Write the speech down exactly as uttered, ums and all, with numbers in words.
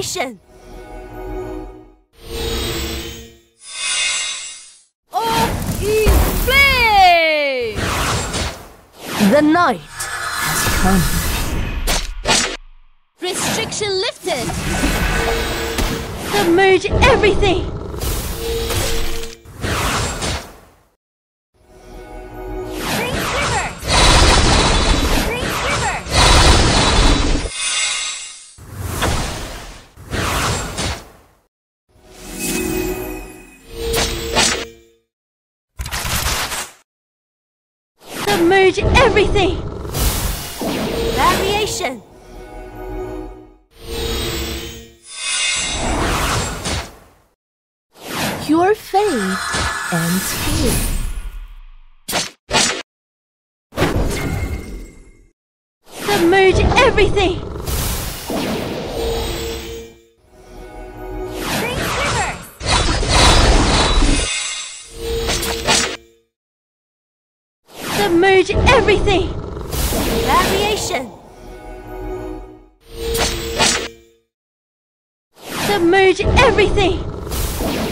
Variation. Off in flame! The night has come. Restriction lifted. Submerge everything. Submerge everything! Variation! Your fate ends here. Submerge everything! Submerge everything! Variation! Submerge everything!